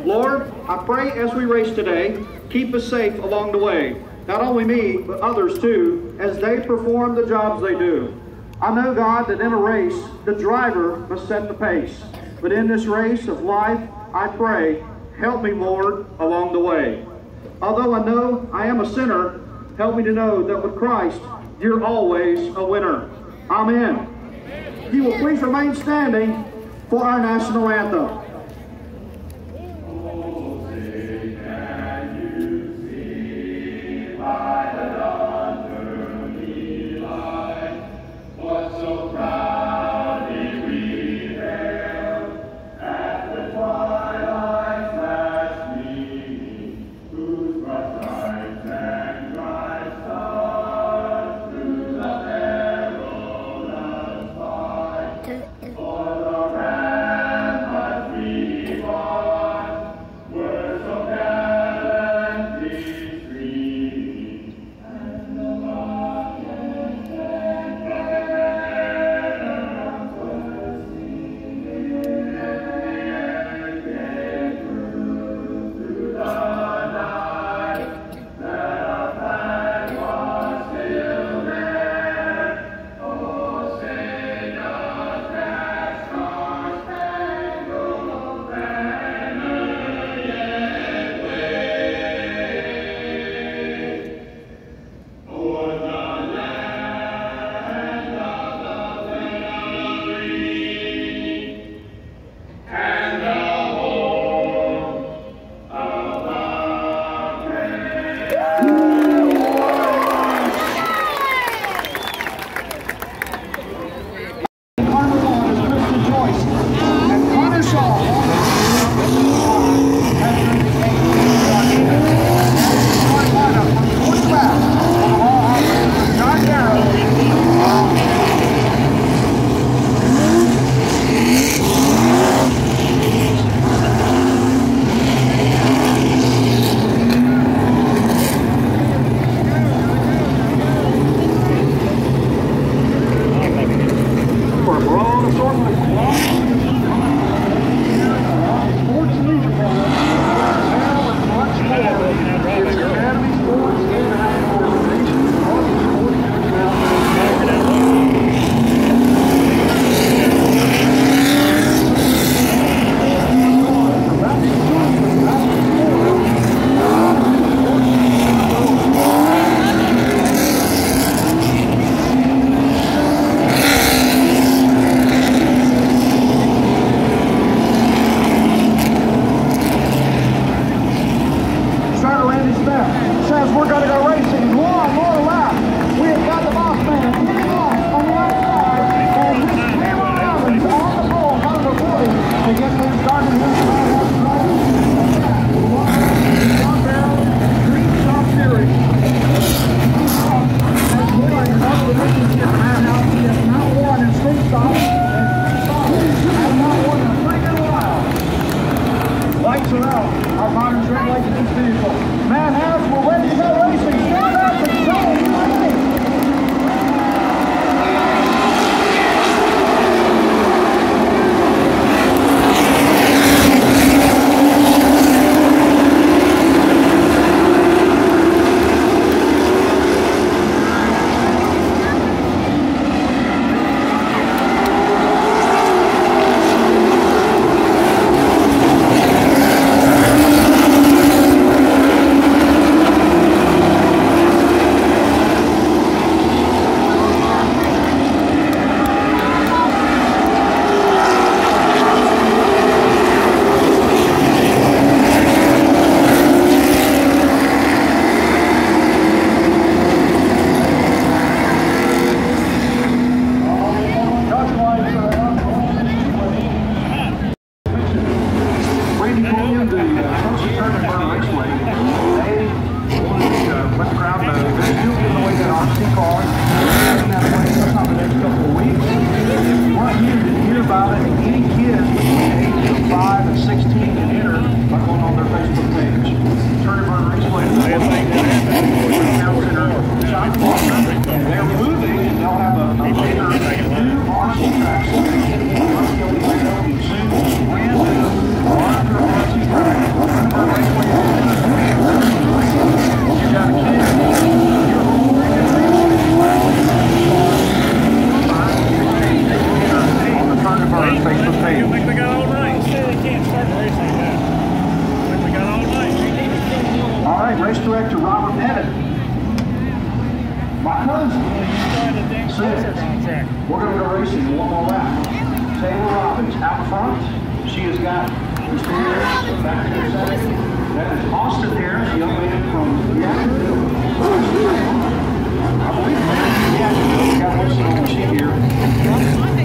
Lord, I pray as we race today, keep us safe along the way. Not only me, but others too, as they perform the jobs they do. I know, God, that in a race, the driver must set the pace. But in this race of life, I pray, help me, Lord, along the way. Although I know I am a sinner, help me to know that with Christ, you're always a winner. Amen. If you will please remain standing for our national anthem. They're moving and they'll have a later new RC track. So they're getting RC track. Race director Robert Pettit. My cousin. We're going to go racing one more lap. Taylor Robbins out front. She has got Mr. Harris back to the center. That is Austin Harris, the young man from Jacksonville. I believe, yeah, got one on the sheet here.